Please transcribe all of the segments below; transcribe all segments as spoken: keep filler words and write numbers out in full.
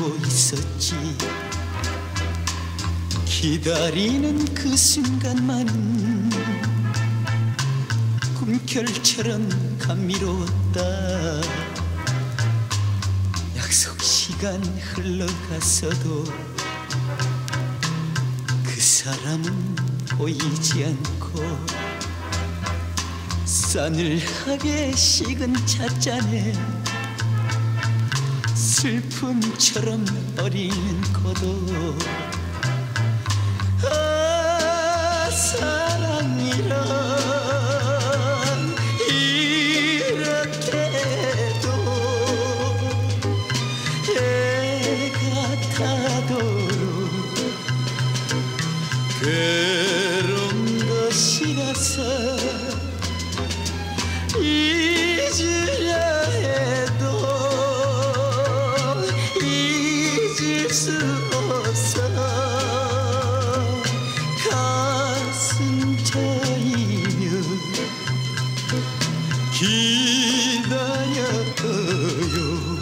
알고 있었지. 기다리는 그 순간만은 꿈결처럼 감미로웠다. 약속 시간 흘러갔어도 그 사람은 보이지 않고 싸늘하게 식은 찻잔에 슬픔처럼 어리는 고독. 아, 사랑이란 이렇게도 애 같아도 괴로운 것이라서 잊으려 해도 잊을 수 없어. 가슴 저리며 기다려요.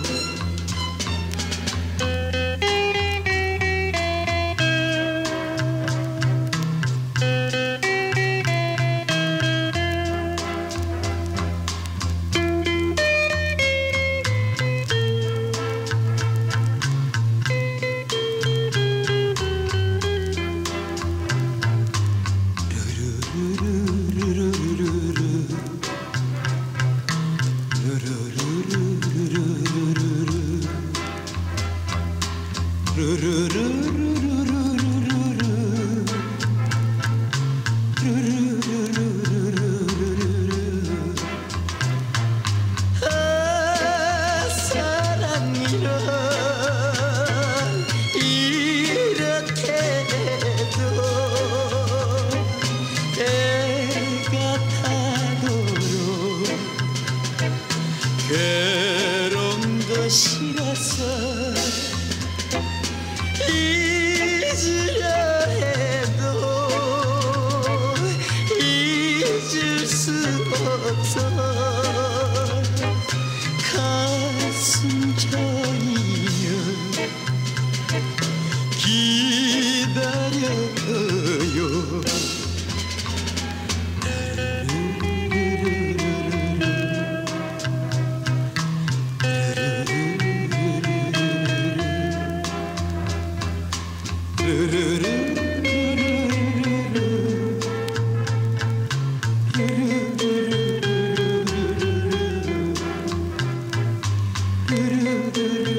아, 사랑이란 이렇게도 애 같아도 괴로운 것이라서 잊으려 해도 잊을 수 없어. 가슴 저리며 기다려요. do do